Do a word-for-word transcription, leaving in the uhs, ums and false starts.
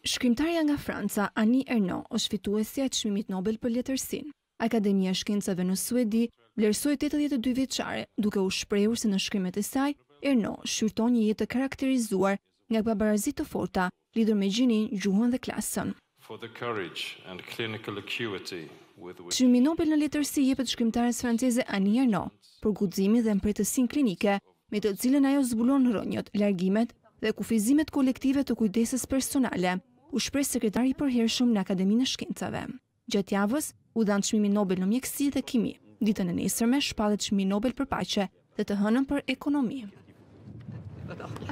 Shkrimtarja nga Franca, Ernaux, është fituesja e çmimit Nobel për letërsinë. Akademia e Shkencave në Suedi vlerësoi tetëdhjetë e dy vjeçare, duke u shprehur se në shkrimet e saj, Ernaux shqyrton një jetë të karakterizuar nga pabarazitë të forta, lidhur me gjinin, gjuhën dhe klasën. Çmimi Nobel në letërsi jepet shkrimtares franceze Ernaux për guximin dhe mbretësinë klinike, me të cilën ajo zbulon rrënjët, largimet dhe kufizimet kolektive të kujdesës personale, u shpreh sekretari i përhershëm në Akademinë e Shkencave. Gjatë javës u dhan çmimi Nobel në mjekësi dhe kimi. Ditën e nesërme shpallet çmimi Nobel për paqe dhe të hënën për ekonomi.